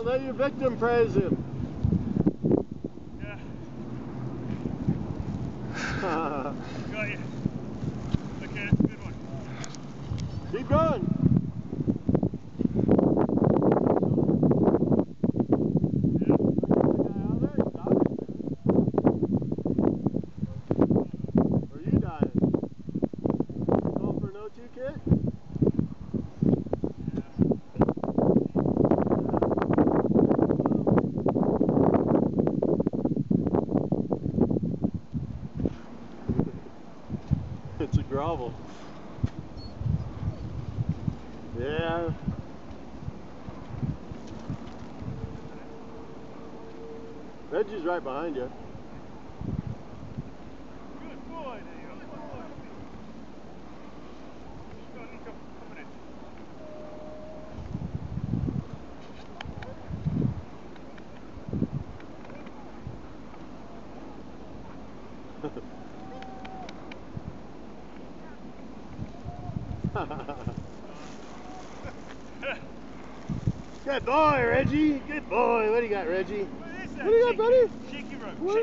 out, let your victim praise him. Yeah. Got you. Okay, that's a good one. Keep going. Kid? It's a grovel. Yeah. Reggie's right behind you. Good boy, there you go. Go, Nico. Coming in. Good boy, Reggie. Good boy. What do you got, Reggie? What is that? What do you got, buddy? Shaky rope.